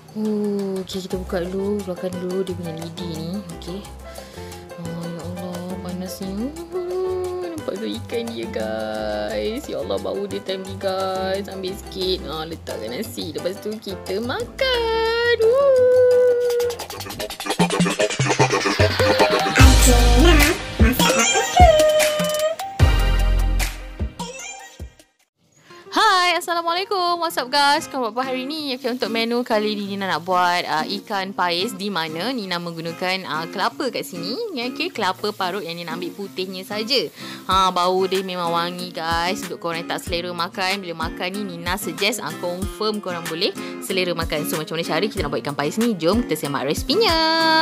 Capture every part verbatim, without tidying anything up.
Oh, okay, kita buka dulu, keluarkan dulu dia punya lidi ni. Okay. Oh, ya Allah, panasnya. Oh, nampak tu ikan dia, guys. Ya Allah, bau dia time ni, guys. Ambil sikit. Ah, letakkan nasi. Lepas tu kita makan. Woo. Hai, Assalamualaikum. What's up guys? Kau buat apa hari ni? Okay, untuk menu kali ni Nina nak buat uh, ikan pais, di mana Nina menggunakan uh, kelapa kat sini. Okay, kelapa parut yang Nina ambil putihnya saja. Ha, bau dia memang wangi, guys. Untuk korang yang tak selera makan, bila makan ni Nina suggest uh, confirm korang boleh selera makan. So macam mana cara kita nak buat ikan pais ni? Jom kita simak resepinya.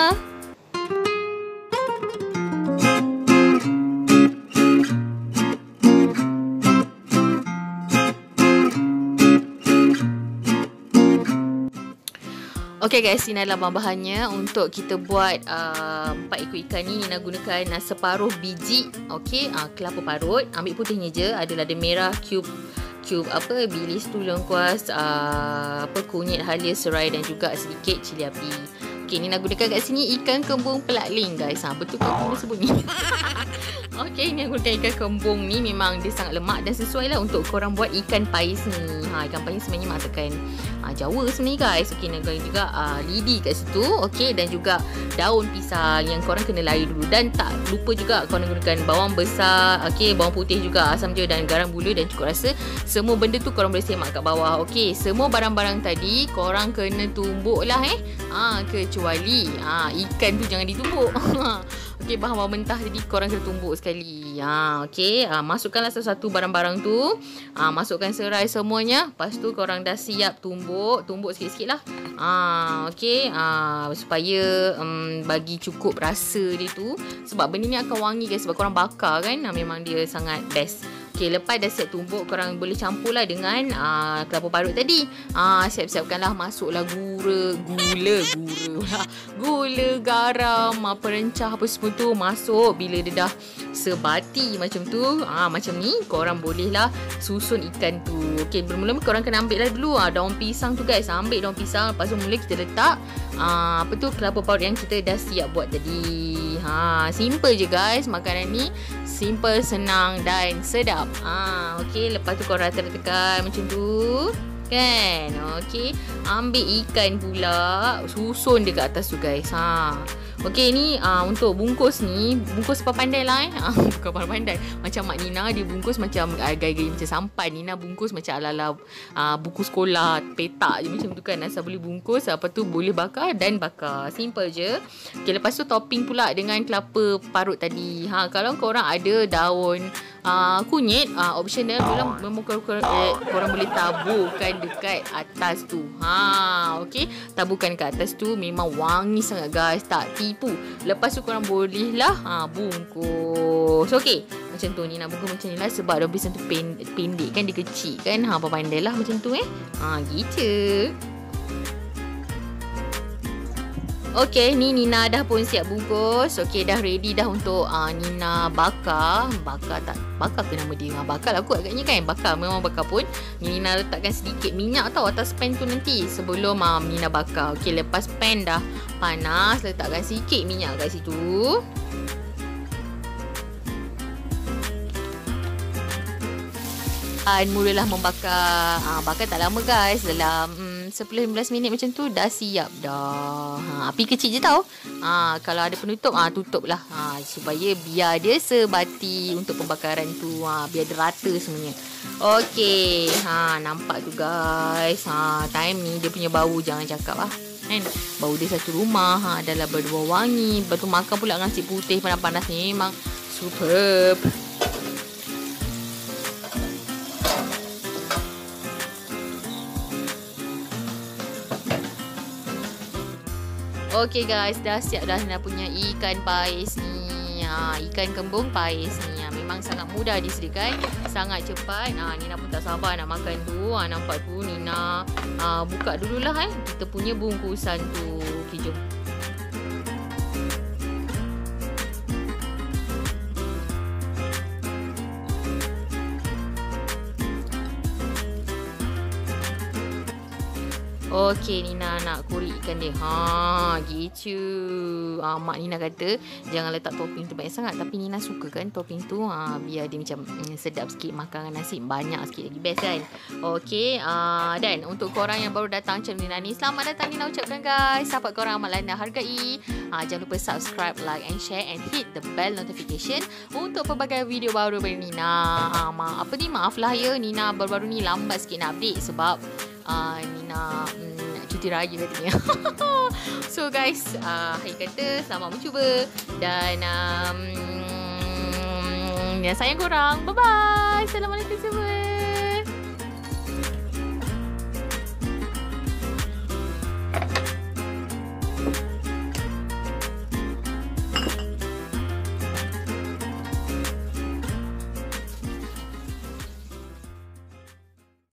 Okay guys, ini adalah bahan-bahannya untuk kita buat uh, empat ekor ikan ni. Nina gunakan uh, separuh biji, okay, uh, kelapa parut. Ambil putihnya je, ada lada merah, cube cube apa, bilis tu lengkuas, uh, apa, kunyit halia, serai dan juga sedikit cili api. Okay, Nina gunakan kat sini ikan kembung pelakling, guys. Ha, betul kan Nina sebut ni? Okay, Nina gunakan ikan kembung ni, memang dia sangat lemak dan sesuai lah untuk korang buat ikan pais ni. Ha, ikan pais sebenarnya masakan uh, Jawa sebenarnya, guys. Okay, Nina gunakan juga uh, lidi kat situ. Okay, dan juga daun pisang yang korang kena layu dulu. Dan tak lupa juga korang gunakan bawang besar, okay, bawang putih juga, asam je dan garam, gula dan cukup rasa. Semua benda tu korang boleh semak kat bawah. Okay, semua barang-barang tadi korang kena tumbuk lah eh. Ha, kecuali ha, ikan tu jangan ditumbuk. Okey, bahan-bahan mentah tadi korang kena tumbuk sekali. Ha, okey, ha, masukkanlah satu-satu barang-barang tu. Ha, masukkan serai semuanya. Lepas tu korang dah siap tumbuk, tumbuk sikit-sikit lah. Ha, okey, ha, supaya um, bagi cukup rasa dia tu. Sebab benda ni akan wangi, guys, sebab korang bakar kan. Ha, memang dia sangat best. Okay, lepas dah siap tumbuk, korang boleh campurlah dengan uh, kelapa parut tadi. Uh, siap-siapkanlah, masuklah gula, gula, gula, gula, garam, uh, perencah apa semua tu masuk. Bila dia dah sebati macam tu, uh, macam ni, korang bolehlah susun ikan tu. Okay, bermula-mula korang kena ambil lah dulu uh, daun pisang tu, guys. Ambil daun pisang, lepas tu mula kita letak uh, apa tu, kelapa parut yang kita dah siap buat tadi. Ha, simple je, guys. Makanan ni simple, senang dan sedap. Ah, okey, lepas tu korang rata-ratakan macam tu. Kan? Okey, ambil ikan pula, susun dia kat atas tu, guys. Ha. Okey, ni uh, untuk bungkus ni, bungkus pandai lah eh. Bukan pandai. Macam Mak Nina, dia bungkus macam uh, gaya-gaya macam sampan. Nina bungkus macam ala-ala uh, buku sekolah, petak je macam tu kan. Asal boleh bungkus, apa tu boleh bakar dan bakar. Simple je. Okey, lepas tu topping pula dengan kelapa parut tadi. Ha, kalau korang ada daun uh, kunyit, uh, optional pula, memang korang, korang, eh, korang boleh taburkan dekat atas tu. Ha, okey, taburkan dekat atas tu, memang wangi sangat, guys. Tak tipu. Lepas tu korang boleh lah ha, bungkus. Okey, macam tu ni nak bungkus macam ni lah. Sebab daun pisang tu pendek, pendek kan, dia kecil kan. Ha, apa pandai lah macam tu eh. Ha, gitu. Okey, ni Nina dah pun siap bungkus. Okey, dah ready dah untuk uh, Nina bakar. Bakar tak? Bakar ke nama dia? Bakar lah kot agaknya kan? Bakar, memang bakar pun. Ni Nina letakkan sedikit minyak tau atas pan tu nanti sebelum uh, Nina bakar. Okey, lepas pan dah panas, letakkan sikit minyak kat situ. Dan mulalah membakar. Ha, bakar tak lama, guys. Dalam hmm, sepuluh hingga lima belas minit macam tu dah siap dah. Ha, api kecil je tau. Ha, kalau ada penutup, ha, tutup lah. Ha, supaya biar dia sebati untuk pembakaran tu. Ha, biar dia rata semuanya. Okey. Ha, nampak tu, guys. Ha, time ni dia punya bau jangan cakap lah. Kan? Bau dia satu rumah. Ha, adalah berbau wangi. Lepas tu makan pula nasi putih panas-panas ni. Memang superb. Okey, guys, dah siap dah Nina punya ikan pais ni. Ha, ikan kembung pais ni. Ha, memang sangat mudah disediakan, sangat cepat. Ha, Nina pun tak sabar nak makan tu. Ha, nampak tu Nina ha, buka dululah eh kita punya bungkusan tu. Okey, jom. Okey, Nina nak kuri ikan dia. Ha, gitu. Ah, Mak Nina kata jangan letak topping tu banyak sangat. Tapi Nina suka kan topping tu. Ha, biar dia macam mm, sedap sikit makan dengan nasi. Banyak sikit lagi. Best kan? Okey. Ah, dan untuk korang yang baru datang channel Nina ni, selamat datang Nina ucapkan guys. Sahabat korang amat Nina hargai. Ah, jangan lupa subscribe, like and share and hit the bell notification untuk pelbagai video baru dari Nina. Ah, ma apa ni? Maaf lah ya. Nina baru-baru ni lambat sikit nak update sebab Uh, Nina mm, cuti raya katanya. So guys, uh, Hai kata selamat mencuba. Dan um, Nina sayang korang. Bye bye. Assalamualaikum semua.